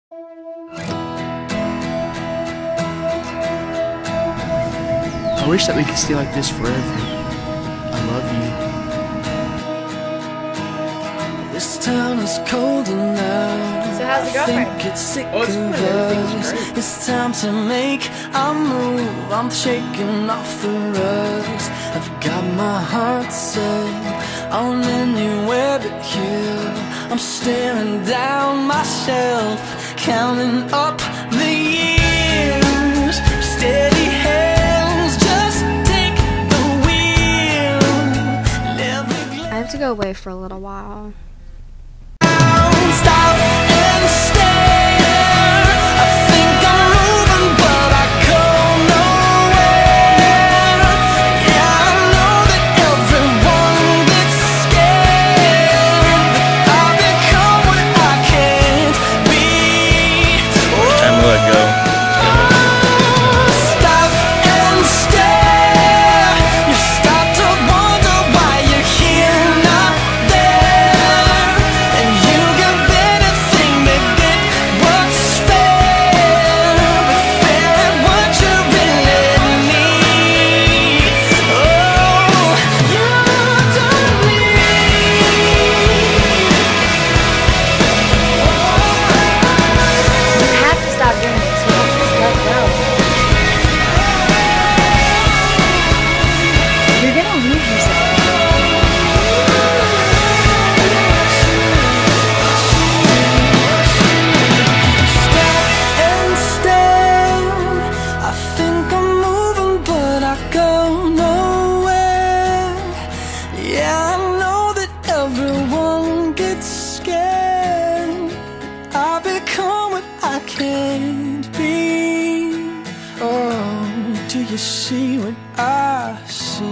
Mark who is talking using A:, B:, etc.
A: I wish that we could stay like this forever. I love you.
B: This town is colder now.
C: So how's the girlfriend?
B: I think it's sick
A: Oh, it's
B: of
A: good. Everything's
B: us.
A: great.
B: It's time to make a move. I'm shaking off the rust. I've got my heart set on anywhere but here. I'm staring down myself, counting up the years. Steady hands, just take the wheel.
C: I have to go away for a little while.
B: Stop and stare. I think I'm moving, but I go nowhere. Yeah, I know that everyone gets scared, but I become what I can't be.
D: Time to let go.
B: Stop and stare. You start to wonder why you're here, not there, and you give anything to get what's fair, but fair at what you really need. Oh, you don't
C: You have to stop doing this. You have to just let go. You're gonna lose yourself.
B: and stare. I think I'm moving, but I go nowhere. Yeah, I know that everyone gets scared. I become what I can't be. Oh, do you see what I see?